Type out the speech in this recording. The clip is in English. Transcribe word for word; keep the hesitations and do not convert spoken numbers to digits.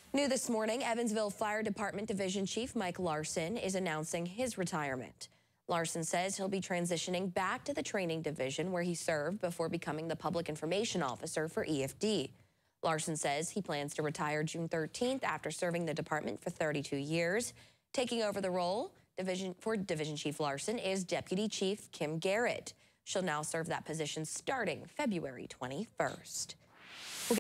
New this morning, Evansville Fire Department Division Chief Mike Larson is announcing his retirement. Larson says he'll be transitioning back to the training division where he served before becoming the public information officer for E F D. Larson says he plans to retire June thirteenth after serving the department for thirty-two years. Taking over the role division for Division Chief Larson is Deputy Chief Kim Garrett. She'll now serve that position starting February twenty-first.